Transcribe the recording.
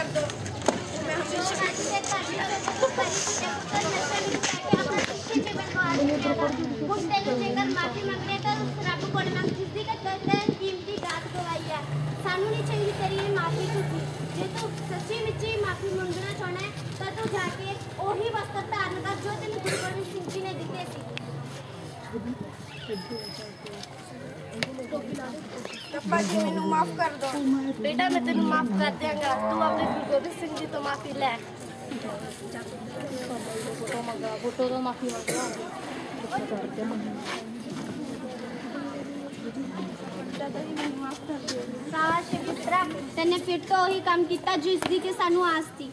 दो। मैं हमेशा ਹੁਣ ਤੈਨੂੰ ਜੇਕਰ ਮਾਫੀ ਮੰਗਣੀ ਤਾਂ ਉਸ ਰੱਬ ਕੋਲ ਮੰਗ ਜਿਸਦੀ ਕੀਮਤੀ ਦਾਤ ਗਵਾਈ ਹੈ। ਸਾਨੂੰ ਨਹੀਂ ਚਾਹੀਦੀ ਤੇਰੀ ਇਹ ਮਾਫੀ ਝੂਠੀ। ਜੇ ਤੂੰ ਸੱਚੀ ਮੁੱਚੀ ਮਾਫੀ ਮੰਗਣਾ ਚਾਹੁੰਦਾ ਹੈ ਤਾਂ ਤੂੰ ਜਾ ਕੇ ਉਹੀ ਵਸਤਰ ਧਾਰਨ ਕਰ ਜੋ ਤੈਨੂੰ ਗੁਰੂ ਗੋਬਿੰਦ ਸਿੰਘ ਜੀ ਨੇ ਦਿੱਤੇ ਸੀ। पापा जी मैनू माफ कर दो। बेटा मैं तेन माफ कर देंगा, तू अपने गुरु गोबिंद सिंह जी तो माफी ले। फोटो तो माफी मंगा। शाबाश पुत्रा, तैने फिर तो वही काम किया जिसकी कि सानू आस थी।